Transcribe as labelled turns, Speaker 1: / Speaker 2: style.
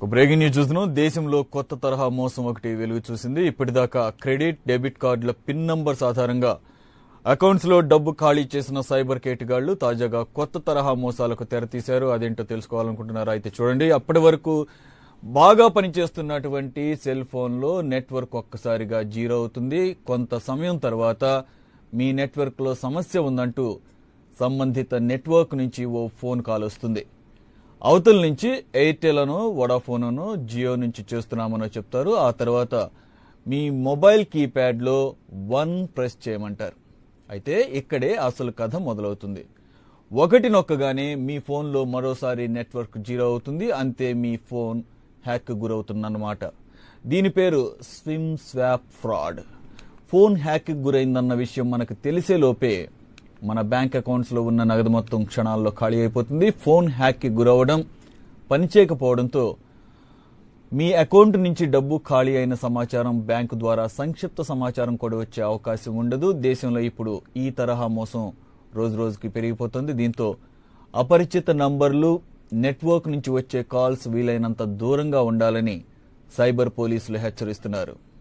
Speaker 1: Breaking news చూస్తున్నాం. దేశంలో కొత్త తరహా మోసం ఒకటి వెలుగు చూసింది. ఇప్పటిదాకా క్రెడిట్ డెబిట్ కార్డుల పిన్ నంబర్స్ ఆధారంగా అకౌంట్స్ లో డబ్బు ఖాళీ చేసిన సైబర్ కేటుగాళ్లు తాజాగా కొత్త తరహా మోసాలకు తెరతీశారు. అదేంటో తెలుసుకోవాలనుకుంటున్నారా? అయితే చూడండి. అప్పటి వరకు బాగా పనిచేస్తున్నటువంటి సెల్ ఫోన్ లో నెట్వర్క్ ఒక్కసారిగా జీరో అవుతుంది. కొంత సమయం తర్వాత మీ నెట్వర్క్ లో సమస్య ఉందంటూ సంబంధిత నెట్వర్క్ నుంచి ఓ ఫోన్ కాల్ వస్తుంది. అవతల నుంచి ఎయిర్టెల్ అనో వొడాఫోన్ అనో జియో నుంచి చేస్తున్నామనో చెప్తారు. ఆ తర్వాత మీ మొబైల్ కీప్యాడ్ లో 1 ప్రెస్ చేయమంటారు. అయితే ఇక్కడే అసలు కథ మొదలవుతుంది. 1 నొక్కగానే మీ ఫోన్లో మరోసారి నెట్వర్క్ జీరో అవుతుంది. అంతే, మీ ఫోన్ హ్యాక్ గురవుతుందన్నమాట. దీని పేరు SIM swap fraud. Phone hack గురైందన్న విషయం మనకు తెలిసే లోపే మన బ్యాంక్ అకౌంట్స్ లో ఉన్న నగదు మొత్తం క్షణాల్లో ఖాళీ అయిపోతుంది. ఫోన్ హ్యాక్ కి గురవడం, పనిచేయకపోవడంతో మీ అకౌంట్ నుంచి డబ్బు ఖాళీ అయిన సమాచారం బ్యాంకు ద్వారా సంక్షిప్త సమాచారం కూడా వచ్చే అవకాశం ఉండదు. దేశంలో ఇప్పుడు ఈ తరహా మోసం రోజు రోజుకి పెరిగిపోతుంది. దీంతో అపరిచిత నంబర్లు, నెట్వర్క్ నుంచి వచ్చే కాల్స్ వీలైనంత దూరంగా ఉండాలని సైబర్ పోలీసులు హెచ్చరిస్తున్నారు.